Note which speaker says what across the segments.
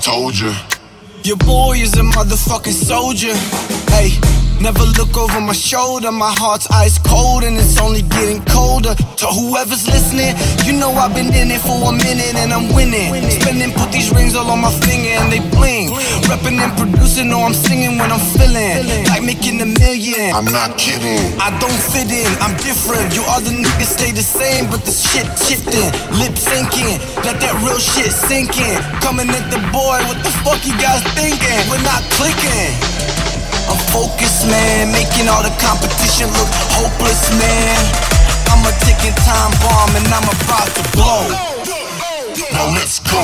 Speaker 1: told you.
Speaker 2: Your boy is a motherfucking soldier. Hey, never look over my shoulder. My heart's ice cold and it's only getting colder. To whoever's listening, you know I've been in it for a minute and I'm winning. Spinning, put these rings all on my finger and they bling. Repping and producing, know I'm singing when I'm feeling like making a million.
Speaker 1: I'm not kidding.
Speaker 2: I don't fit in, I'm different. You other niggas stay the same, but the shit shifting. Lip syncing, let that real shit sink in. Coming at the boy, what the fuck you guys thinking? We're not clicking. I'm focused, man, making all the competition look hopeless, man. I'm a ticking time bomb and I'm about to blow.
Speaker 1: Now let's go.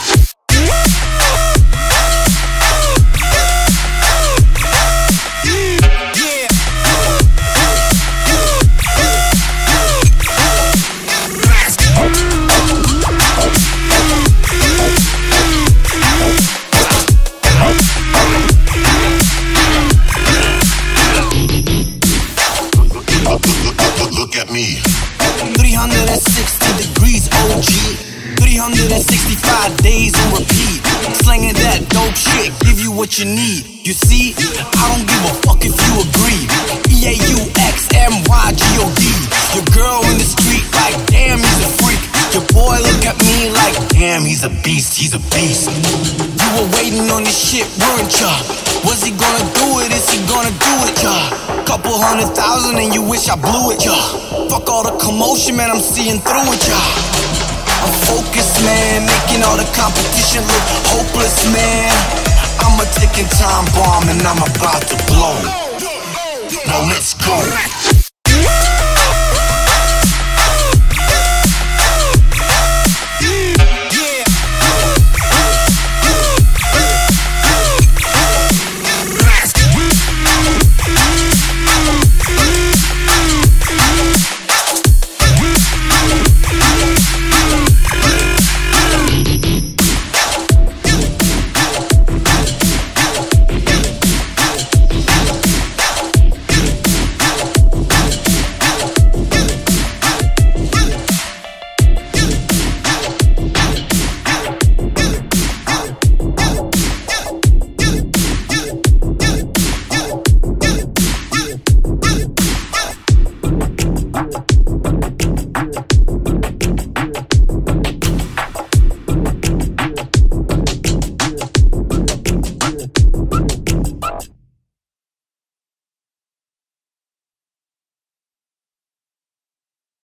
Speaker 1: Look at me.
Speaker 2: 360 degrees OG, 365 days on repeat. Slanging that dope shit, give you what you need. You see, I don't give a fuck if you agree. EAUXMYGOD. Your girl in the street like, damn, he's a freak. Your boy look at me like, damn, he's a beast, he's a beast. You were waiting on this shit, weren't ya? Was he gonna do it? Is he gonna do it, ya? Couple 100,000 and you wish I blew it, ya. Fuck all the commotion, man, I'm seeing through it, ya. I'm focused, man, making all the competition look hopeless, man. I'm a ticking time bomb and I'm about to blow.
Speaker 1: Now let's go.